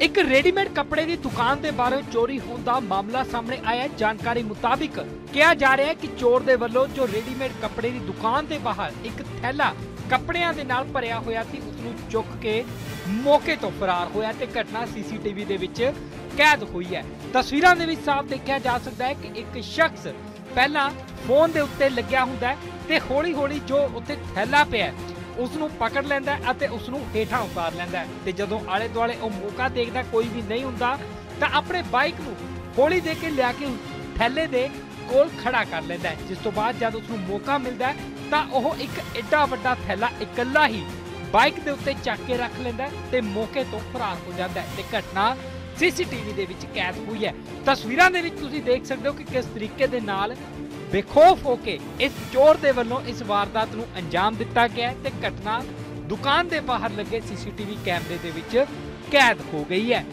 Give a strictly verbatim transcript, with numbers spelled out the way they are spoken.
एक रेडीमेड कपड़े की दुकान के बारे चोरी होने का मामला सामने आया। जानकारी मुताबिक कहा जा रहा है कि चोर दे वल्लों जो रेडीमेड कपड़े की दुकान के बाहर एक थैला कपड़ियां दे नाल भरिया होया सी उसनूं चुक के मौके तो फरार होया ते घटना सीसीटीवी दे विच कैद हुई है। तस्वीरां दे विच साफ देखा जा सकता है कि एक शख्स पहला फोन दे उत्ते लग्या हुंदा है ते हौली हौली जो उत्ते थैला पिया उसनूं पकड़ लैंदा है अते उसनूं हेठां उतार लैंदा है ते जदों आले दुआले ओ मौका देखदा कोई भी नहीं हुंदा तां अपने बाइक नूं हौली दे के लिया के थैले दे कोल खड़ा कर लैंदा है। जिस तो बाद जद उसनूं मौका मिलदा है तां ओह एक एडा वड्डा थैला इकल्ला ही बाइक दे उत्ते चक के रख लैंदा है ते मौके तो फरार हो जांदा है ते घटना सीसीटीवी दे विच कैद हुई है। तस्वीरां दे विच तुसीं देख सकदे हो कि किस तरीके दे नाल बेखौफ होके इस चोर दे वल्लों इस वारदात नूं अंजाम दिता गया है ते घटना दुकान दे बाहर लगे सीसीटीवी कैमरे दे विच कैद हो गई है।